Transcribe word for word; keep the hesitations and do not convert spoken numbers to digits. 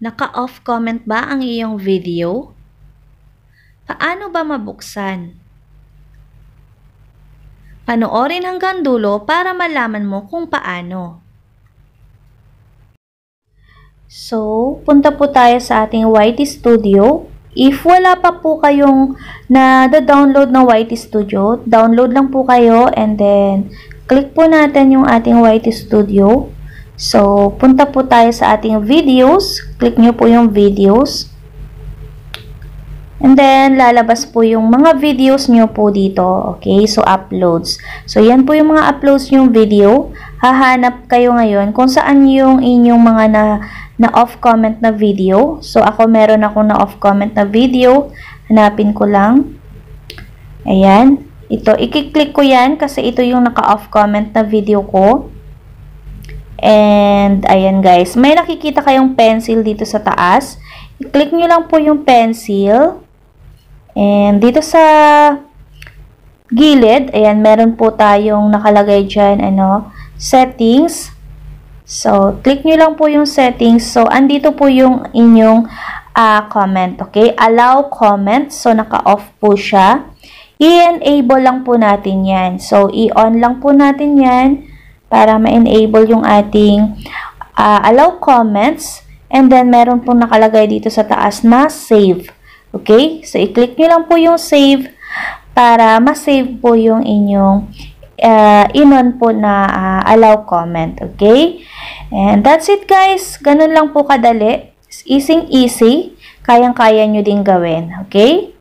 Naka-off comment ba ang iyong video? Paano ba mabuksan? Panoorin hanggang dulo para malaman mo kung paano. So, punta po tayo sa ating Y T Studio. If wala pa po kayong na-download na Y T Studio, download lang po kayo and then click po natin yung ating Y T Studio. So, punta po tayo sa ating videos. Click nyo po yung videos. And then, lalabas po yung mga videos nyo po dito. Okay? So, uploads. So, yan po yung mga uploads yung video. Hahanap kayo ngayon kung saan yung inyong mga na, na off comment na video. So, ako meron ako na off comment na video. Hanapin ko lang. Ayan. Ito, i-click ko yan kasi ito yung naka-off comment na video ko. And, ayan guys, may nakikita kayong pencil dito sa taas. I-click nyo lang po yung pencil. And, dito sa gilid, ayan, meron po tayong nakalagay dyan, ano, settings. So, click nyo lang po yung settings. So, andito po yung inyong uh, comment, okay? Allow comment. So, naka-off po siya. I-enable lang po natin yan. So, i-on lang po natin yan para ma-enable yung ating uh, allow comments. And then, meron pong nakalagay dito sa taas na save. Okay? So, i-click nyo lang po yung save para ma-save po yung inyong uh, in-on po na uh, allow comment. Okay? And that's it guys. Ganun lang po kadali. Easy-easy. Kayang-kaya nyo din gawin. Okay?